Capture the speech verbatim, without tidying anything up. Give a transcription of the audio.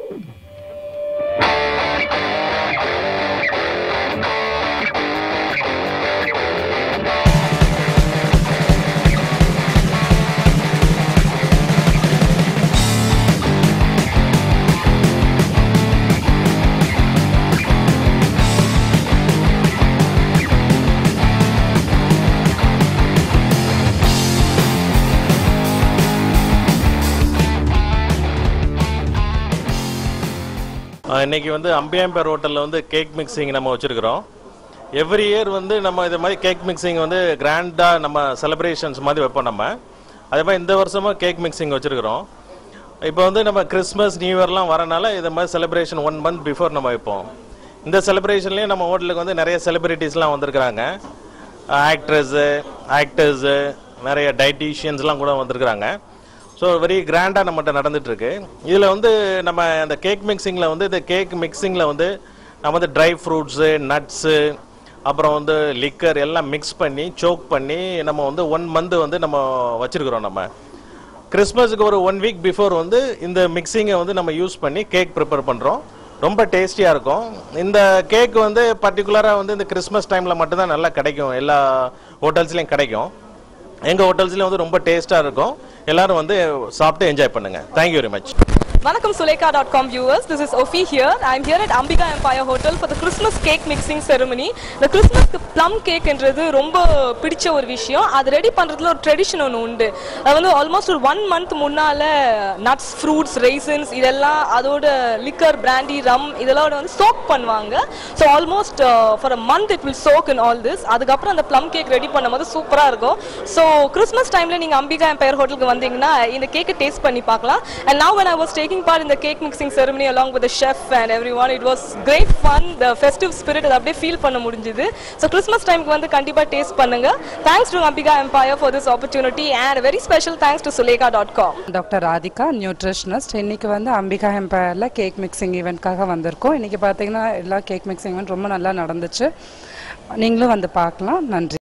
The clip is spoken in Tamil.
இன்னைக்கு வந்து அம்பியாம்பேர் ஹோட்டலில் வந்து கேக் மிக்சிங் நம்ம வச்சுருக்கிறோம். எவ்ரி இயர் வந்து நம்ம இது மாதிரி கேக் மிக்சிங் வந்து கிராண்டாக நம்ம செலிப்ரேஷன்ஸ் மாதிரி வைப்போம். நம்ம அதே மாதிரி இந்த வருஷமும் கேக் மிக்சிங் வச்சுருக்கிறோம். இப்போ வந்து நம்ம கிறிஸ்மஸ் நியூ இயர்லாம் வரனால இது மாதிரி செலிப்ரேஷன் ஒன் மந்த் பிஃபோர் நம்ம வைப்போம். இந்த செலிப்ரேஷன்லேயும் நம்ம ஹோட்டலுக்கு வந்து நிறைய செலிப்ரிட்டிஸ்லாம் வந்திருக்கிறாங்க. ஆக்ட்ரஸ்ஸு ஆக்டர்ஸு நிறைய டயட்டீஷியன்ஸ்லாம் கூட வந்திருக்கிறாங்க. ஸோ வெரி கிராண்டாக நம்மகிட்ட நடந்துகிட்ருக்கு. இதில் வந்து நம்ம அந்த கேக் மிக்சிங்கில் வந்து இந்த கேக் மிக்சிங்கில் வந்து நம்ம வந்து ட்ரை ஃப்ரூட்ஸு நட்ஸு அப்புறம் வந்து லிக்கர் எல்லாம் மிக்ஸ் பண்ணி சோக் பண்ணி நம்ம வந்து ஒன் மந்த்து வந்து நம்ம வச்சுருக்குறோம். நம்ம கிறிஸ்மஸுக்கு ஒரு ஒன் வீக் பிஃபோர் வந்து இந்த மிக்சிங்கை வந்து நம்ம யூஸ் பண்ணி கேக் ப்ரிப்பேர் பண்ணுறோம். ரொம்ப டேஸ்டியாக இருக்கும். இந்த கேக் வந்து பர்டிகுலராக வந்து இந்த கிறிஸ்மஸ் டைமில் மட்டும்தான் நல்லா கிடைக்கும். எல்லா ஹோட்டல்ஸ்லேயும் கிடைக்கும். எங்கள் ஹோட்டல்ஸ்லேயும் வந்து ரொம்ப டேஸ்ட்டாக இருக்கும். எல்லாரும் வந்து சாப்பிட்டு என்ஜாய் பண்ணுங்க. Thank you very much. Vanakkam Sulekha dot com viewers, this is Ofi here. I am here at Ambika Empire Hotel for the Christmas cake mixing ceremony. The Christmas plum cake என்றது ரொம்ப பிடிச்ச ஒரு விஷயம். அது ரெடி பண்றதுல ஒரு ட்ரெடிஷன் ஒன்று உண்டு. அது வந்து ஆல்மோஸ்ட் ஒரு ஒன் மந்த் முன்னால நட்ஸ் ஃப்ரூட்ஸ் ரெய்சன்ஸ் இதெல்லாம் அதோட லிக்கர் பிராண்டி ரம் இதெல்லாம் வந்து சோக் பண்ணுவாங்க. So almost for a month it will soak in all this. அதுக்கப்புறம் அந்த ப்ளம் கேக் ரெடி பண்ணும்போது சூப்பராக இருக்கும். ஸோ கிறிஸ்மஸ் டைமில் நீங்கள் அம்பிகா எம்பயர் ஹோட்டலுக்கு வந்தீங்கன்னா இந்த கேக்கை டேஸ்ட் பண்ணி பார்க்கலாம். And now when I was taking part in the cake mixing ceremony along with the chef and everyone, it was great fun. The festive spirit அது அப்படியே ஃபீல் பண்ண முடிஞ்சது. ஸோ கிறிஸ்மஸ் டைமுக்கு வந்து கண்டிப்பாக டேஸ்ட் பண்ணுங்க. Thanks to Ambika empire for this opportunity and very special thanks to Sulekha dot com. Doctor Radhika nutritionist. இன்னைக்கு வந்து அம்பிகா எம்பயரில் கேக் மிக்சிங் ஈவெண்ட்காக வந்திருக்கோம். இன்னைக்கு பார்த்தீங்கன்னா எல்லா கேக் மிக்சிங் ஈவெண்ட் ரொம்ப நல்லா நடந்துச்சு. நீங்களும் வந்து பார்க்கலாம். நன்றி.